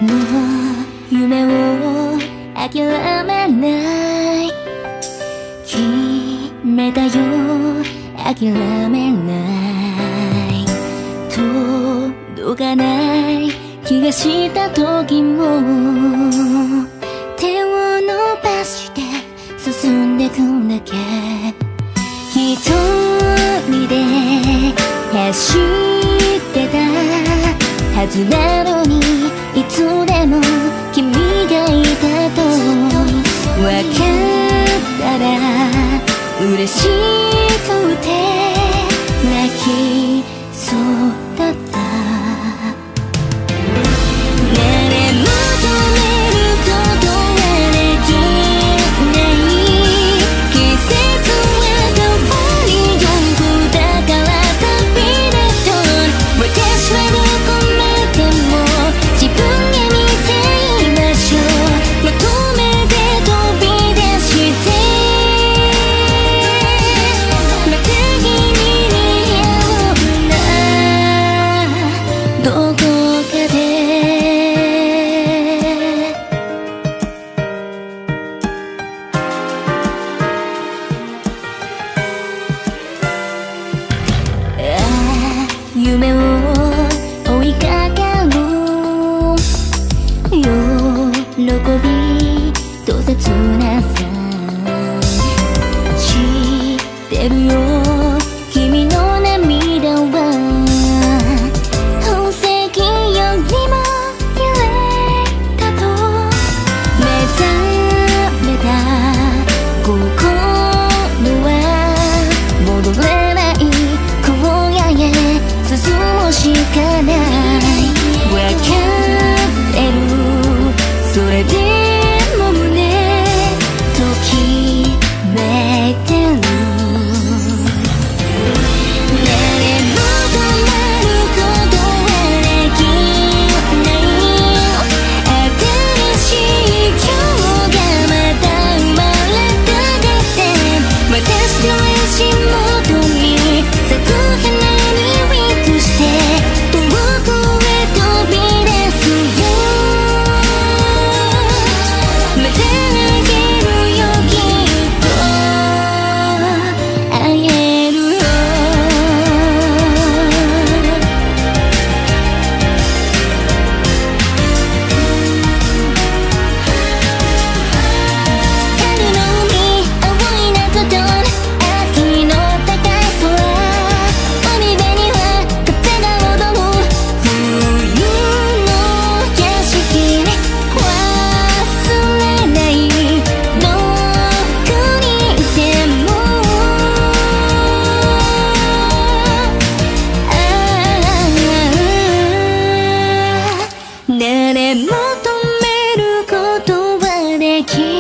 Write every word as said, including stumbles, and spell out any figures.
も夢を諦めない、決めたよ諦めない、届かない気がした時も手を伸ばして進んでくだけ、一人で走ってたはずなのに、いつでも君がいたと分かったら嬉しくて泣きそうだった。誰も止めることはできない、季節は変わりよくだから旅立とう、私はどこまでも自分が見ていましょう、まとめて飛び出してまた君に会うんだ、どこかで夢を追いかける喜びと切なさ、知ってるよ君の涙は宝石よりも揺れたと、目覚めた心は戻れない荒野へ進むしかない、わかってるそれでも胸ときめいてる、誰も止まることはできない、新しい今日がまた生まれただって、私の足元に咲く花にウィンクして遠くへ飛び出すよ、また会えるよきっと会えるよ、春の海青い夏と秋の高い空、海辺には風が踊る冬の景色で忘れない、どこにいてもああ誰も止めることはできない。